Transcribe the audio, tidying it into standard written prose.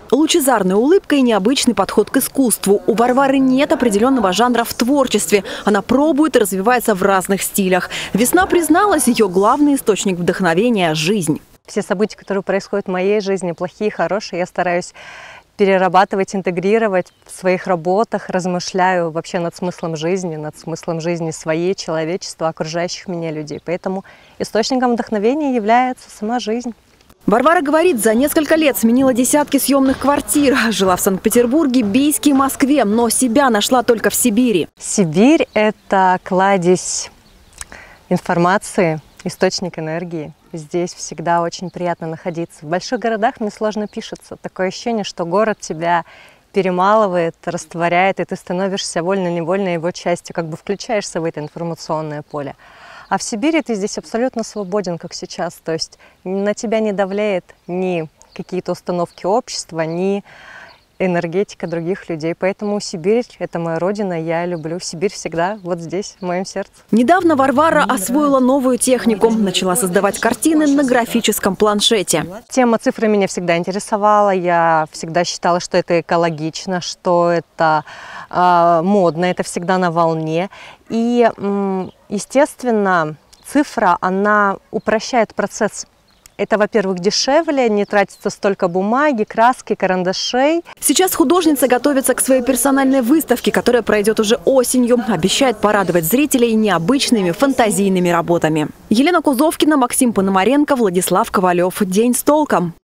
Лучезарная улыбка и необычный подход к искусству. У Варвары нет определенного жанра в творчестве. Она пробует и развивается в разных стилях. «Весна» призналась, ее главный источник вдохновения – жизнь. Все события, которые происходят в моей жизни, плохие, хорошие, я стараюсь перерабатывать, интегрировать в своих работах, размышляю вообще над смыслом жизни своей, человечества, окружающих меня людей. Поэтому источником вдохновения является сама жизнь. Варвара говорит, за несколько лет сменила десятки съемных квартир. Жила в Санкт-Петербурге, Бийске и Москве, но себя нашла только в Сибири. Сибирь – это кладезь информации, источник энергии. Здесь всегда очень приятно находиться. В больших городах мне сложно пишется. Такое ощущение, что город тебя перемалывает, растворяет, и ты становишься вольно-невольно его частью, как бы включаешься в это информационное поле. А в Сибири ты здесь абсолютно свободен, как сейчас. То есть на тебя не давляет ни какие-то установки общества, ни энергетика других людей. Поэтому Сибирь – это моя родина, я люблю Сибирь всегда вот здесь, в моем сердце. Недавно Варвара освоила новую технику. Начала создавать картины на графическом планшете. Тема цифры меня всегда интересовала. Я всегда считала, что это экологично, что это модно, это всегда на волне. И, естественно, цифра, она упрощает процесс. Это, во-первых, дешевле, не тратится столько бумаги, краски, карандашей. Сейчас художница готовится к своей персональной выставке, которая пройдет уже осенью. Обещает порадовать зрителей необычными фантазийными работами. Елена Кузовкина, Максим Пономаренко, Владислав Ковалев. День с толком.